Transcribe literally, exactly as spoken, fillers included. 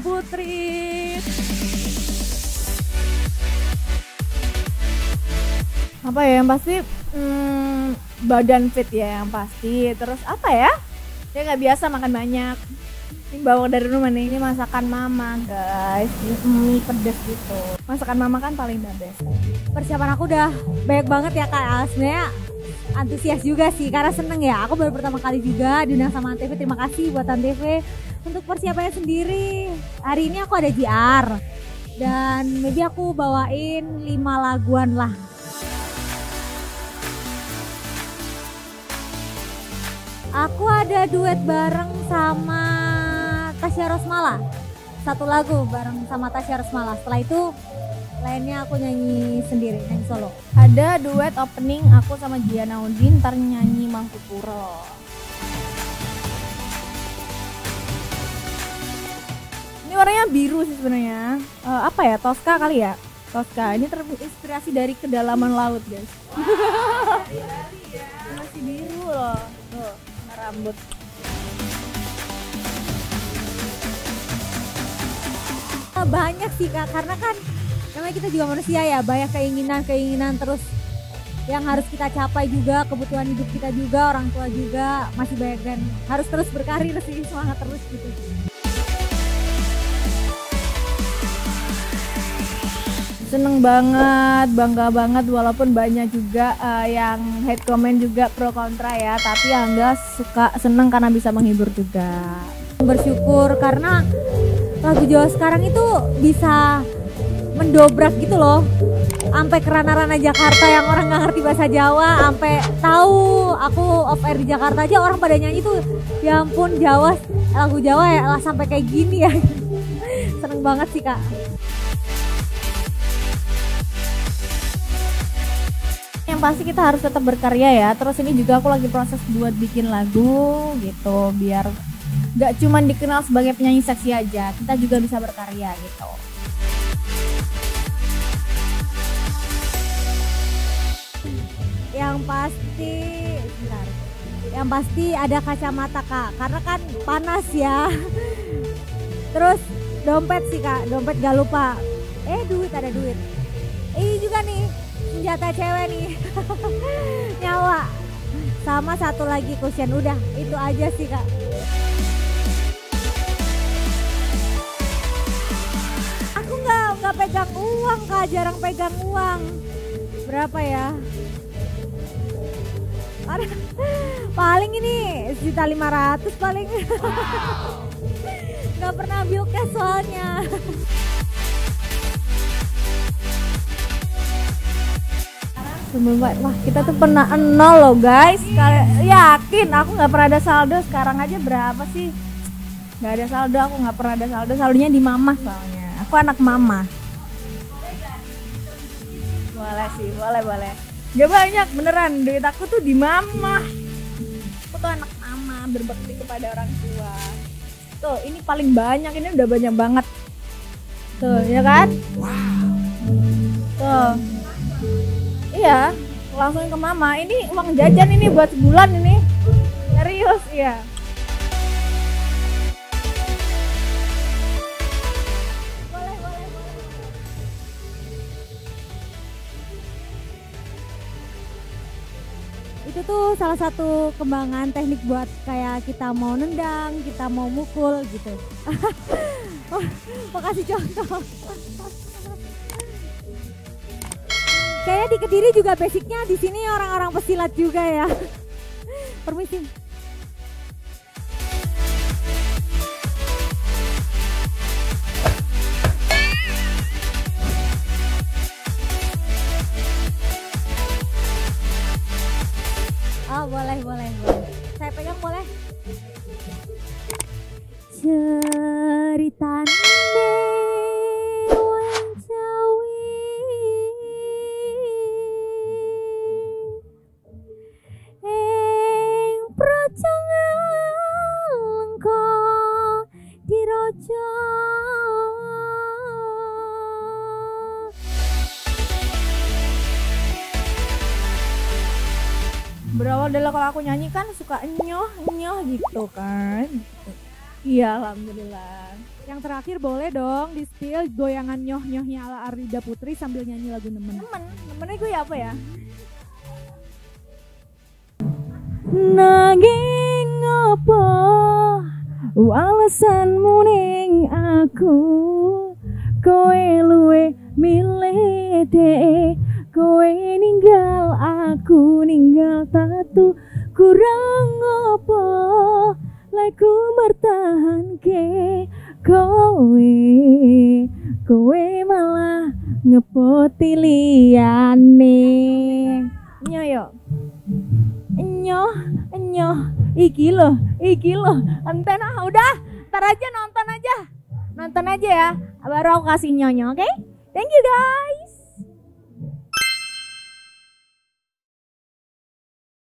Putri. Apa ya yang pasti hmm, badan fit ya yang pasti. Terus apa ya? Dia nggak biasa makan banyak. Ini bawa dari rumah nih. Ini masakan mama guys. Mie pedes gitu. Masakan mama kan paling the best. Persiapan aku udah banyak banget ya Kak. Sebenarnya antusias juga sih karena seneng ya. Aku baru pertama kali juga diundang sama Antv. Terima kasih buat Antv untuk persiapannya sendiri. Hari ini aku ada J R dan maybe aku bawain lima laguan lah. Aku ada duet bareng sama Tasya Rosmala. Satu lagu bareng sama Tasya Rosmala. Setelah itu lainnya aku nyanyi sendiri, nyanyi solo. Ada duet opening aku sama Giana Udin, ntar nyanyi Mangkupuro. Ini warnanya biru sih sebenarnya. Uh, apa ya? Tosca kali ya? Tosca. Ini terinspirasi dari kedalaman laut, guys. Masih biru loh. Tuh, warna rambut. Banyak sih Kak, karena kan namanya kita juga manusia ya, banyak keinginan-keinginan terus yang harus kita capai juga, kebutuhan hidup kita juga, orang tua juga masih banyak dan harus terus berkarir sih, semangat terus gitu. Seneng banget, bangga banget walaupun banyak juga uh, yang hate comment juga pro kontra ya, tapi Angga suka seneng karena bisa menghibur juga. Bersyukur karena lagu Jawa sekarang itu bisa mendobrak gitu loh, sampai ke ranah-ranah Jakarta yang orang nggak ngerti bahasa Jawa, sampai tahu aku off air di Jakarta aja orang pada nyanyi tuh, ya ampun Jawa, lagu Jawa ya lah sampai kayak gini ya. Seneng banget sih Kak. Yang pasti kita harus tetap berkarya ya. Terus ini juga aku lagi proses buat bikin lagu gitu, biar gak cuma dikenal sebagai penyanyi seksi aja, kita juga bisa berkarya gitu. Yang pasti, bentar. Yang pasti ada kacamata Kak, karena kan panas ya. Terus dompet sih Kak, dompet gak lupa. Eh duit, ada duit. Ini juga nih, senjata cewek nih. Nyawa. Sama satu lagi cushion, udah itu aja sih Kak. Aku nggak nggak pegang uang Kak, jarang pegang uang. Berapa ya? Paling ini sejuta lima ratus paling. Nggak pernah ambil cash soalnya. Sumpah, wah kita tuh pernah nol loh guys. Kalian yakin aku nggak pernah ada saldo, sekarang aja berapa sih? Nggak ada saldo, aku nggak pernah ada saldo. Saldonya di mama soalnya. Aku anak mama. Boleh sih, boleh boleh. Gak banyak beneran, duit aku tuh di mama. Aku tuh anak mama, berbakti kepada orang tua. Tuh, ini paling banyak, ini udah banyak banget. Tuh, ya kan? Tuh. Iya, langsung ke mama. Ini uang jajan ini buat sebulan ini. Serius, iya. Boleh, boleh, boleh. Itu tuh salah satu kembangan teknik buat kayak kita mau nendang, kita mau mukul gitu. Oh, mau kasih contoh. Kayaknya di Kediri juga basicnya di sini orang-orang pesilat juga ya. Permisi. Oh boleh boleh boleh. Saya pegang boleh. Cerita Berawal dari kalau aku nyanyi kan suka nyoh nyoh gitu kan. Iya, alhamdulillah. Yang terakhir boleh dong di spill goyangan nyoh-nyohnya ala Arida Putri sambil nyanyi lagu Nemen. Nemen, nemennya gue apa ya? Nanging ngopo alasanmu ning aku, kowe luwe milih dek, kowe ninggal aku ninggal tatu, kurang ngopo lagu bertahan ke kowe, kowe malah ngepoti liyane. Nyoyo. Nyoh, nyoh, iki loh, iki loh. Enten ah, udah, ntar aja nonton aja. Nonton aja ya, baru aku kasih nyonyo, oke? Okay? Thank you guys.